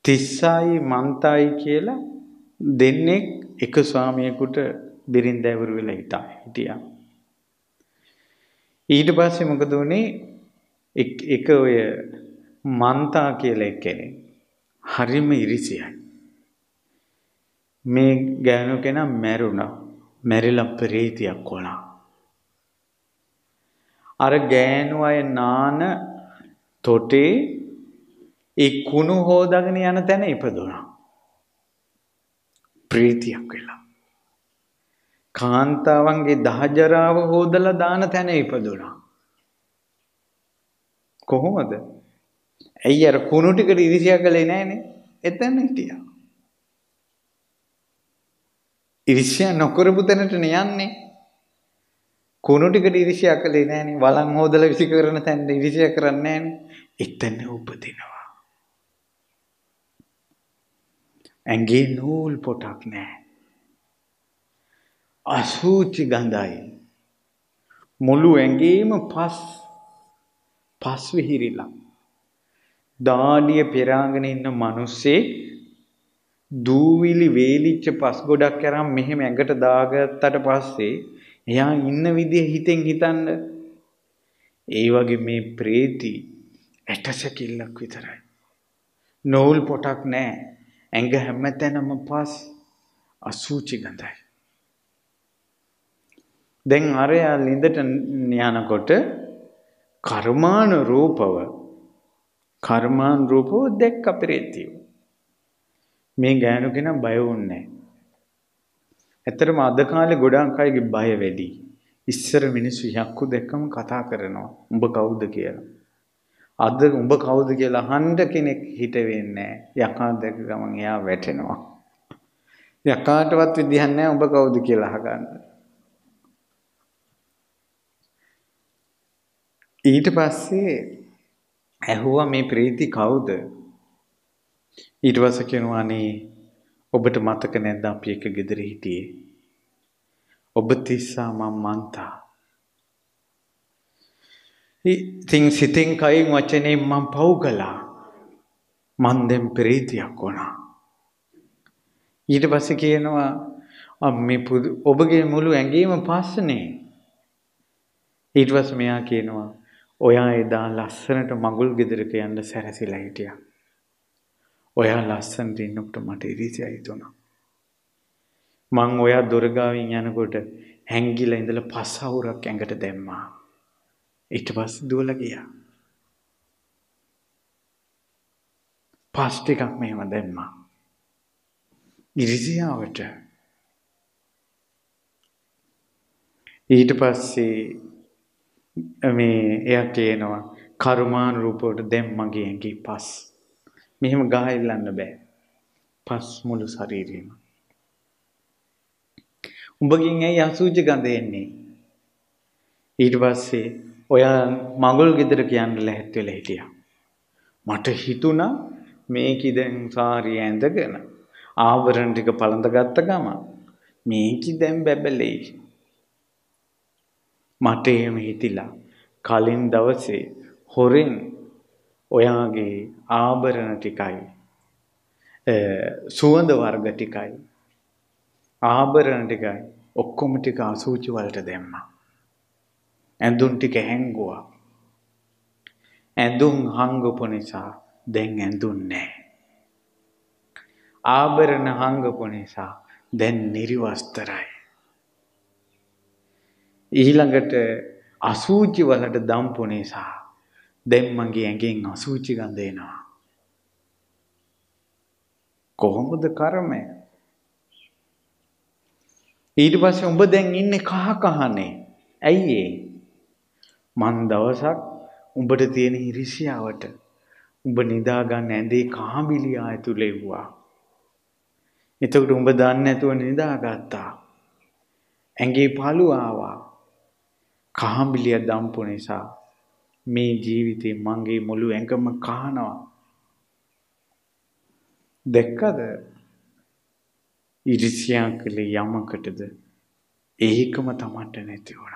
තිස්සායි මන්තායි කියලා දෙන්නේ එක ස්වාමියෙකුට බිරින්දෑවරු වෙලා හිටියා. ඊට පස්සේ මොකද වුනේ? එක ඔය මන්තා කියලා කෙනෙක් හරිම ඉරිසියයි. මේ ගෑනු කෙනා මැරුණා. මැරිලා ප්‍රේතයක් වුණා. අර ගෑනු අය නාන තොටේ ඒ කුණු හොදාගෙන යන තැන ඉපදුණා. ප්‍රේතියක් වෙලා. කාන්තාවන්ගේ දහජරාව හොදලා දාන තැන ඉපදුණා. කොහොමද? ඇයි අර කුණු ටිකට ඉරිසියා කළේ නැහනේ? එතන හිටියා. ඉරිසියා නොකරපු තැනට යන්නේ. කුණු ටිකට ඉරිසියා කළේ නැහනේ. වලන් හොදලා විසි කරන තැනට ඉරිසියා කරන්නේ නැහනේ. එතන උපදිනවා. ඇඟේ නූල් පොටක් නැහැ. අසුචි ගඳයි. මුළු ඇඟේම පස් විහිරිලා. දාඩිය පෙරාගෙන ඉන්න මිනිස්සේ දූවිලි වේලිච්ච පස් ගොඩක් කරන් මෙහෙම ඇඟට දාගත්තට පස්සේ එයා ඉන්න විදිය හිතෙන් හිතන්න. ඒ වගේ මේ ප්‍රේති ඇටසැකිල්ලක් විතරයි. නූල් පොටක් නැහැ. ඇඟ හැමතැනම පස් අසුචි ගඳයි. දැන් අරයා ළිඳට යනකොට කර්මාන රූපව දැක්ක ප්‍රේතිය. මේ ගෑනු කෙනා බය වුණේ නැහැ. ඇත්තටම අද කාලේ ගොඩාක් අයගේ බය වැඩි. ඉස්සර මිනිස්සු යක්කු දැක්කම කතා කරනවා. උඹ කවුද කියලා. අද උඹ කවුද කියලා අහන්න කෙනෙක් හිට වෙන්නේ නැහැ. යකා දැක ගමන් එයා වැටෙනවා. යකාටවත් විදිහක් නැහැ උඹ කවුද කියලා අහගන්න. ඊට පස්සේ ඇහුවා මේ ප්‍රීති කවුද? ඊට පස්සේ කියනවා අනේ ඔබට මතක නැද්ද අපි එක ගෙදර හිටියේ? ඔබ තිස්සා මම මන්තා. ඉතින් සිතෙන් කයින් වචනේ මම පව් කළා. මන් දැන් ප්‍රීතියක් වුණා. ඊට පස්සේ කියනවා ඔබගේ මුළු ඇඟේම පස්සනේ. ඊට පස්සේ මෙයා කියනවා ඔයා එදා ලස්සනට මගුල් ගෙදරක යන්න සැරසිලා හිටියා. ඔයා ලස්සනට ඉන්නකොට මට ඉරිසියා හිතුණා. මං ඔයා දොර ගාවින් යනකොට හැංගිලා ඉඳලා පස් අවුරක් ඇඟට දැම්මා. ඊට පස්සේ දුවලා ගියා. පස් ටිකක් මෙහෙම දැම්මා. ඉරිසියාවට. ඊට පස්සේ එයා කියනවා කර්මාන රූපවලට දැන් මගේ ඇඟේ පස්. මෙහෙම ගහයිල්ලන්න බෑ. පස් මුළු ශරීරෙම. උඹගෙන් ඇයි අසුචි ගඳ එන්නේ? ඊට පස්සේ ඔයා මගුල් ගෙදර කියන්න ලැහැත් වෙලා හිටියා. මට හිතුණා මේකි දැන් සාරිය ඇඳගෙන ආභරණ ටික පළඳ ගත්ත ගම මේකි දැන් බැබලෙයි. මට එහෙම හිතිලා කලින් දවසේ හොරෙන් ඔයාගේ ආභරණ ටිකයි සුවඳ වර්ග ටිකයි ආභරණ ටිකයි ඔක්කොම ටික අසුචි වලට දැම්මා. ඇඳුම් ටික හැංගුවා. ඇඳුම් හංගපු නිසා දැන් ඇඳුම් නැහැ. ආභරණ හංගපු නිසා දැන් නිර්වස්තරයි. ඊළඟට අසුචි වලට දම්පු නිසා දැන් මගේ ඇඟෙන් අසුචි ගඳ එනවා. කොහොමද කර්මය? ඊට පස්සේ උඹ දැන් ඉන්නේ කහනේ. ඇයි ඒ? මන් දවසක් උඹට තියෙන ඉරිසියාවට උඹ නිදා ගන්න ඇඳේ කාඹිලිය ඇතුලේ වුණා. එතකොට උඹ දන්නේ නැතුව නිදාගත්තා. ඇඟේ පළු ආවා. කාඹිලිය දම්පු නිසා මේ ජීවිතේ මගේ මුළු ඇඟම කහනවා. දැක්කද? ඉරිසියා කළේ යමකටද? ඒකම තමට නැති වුණා.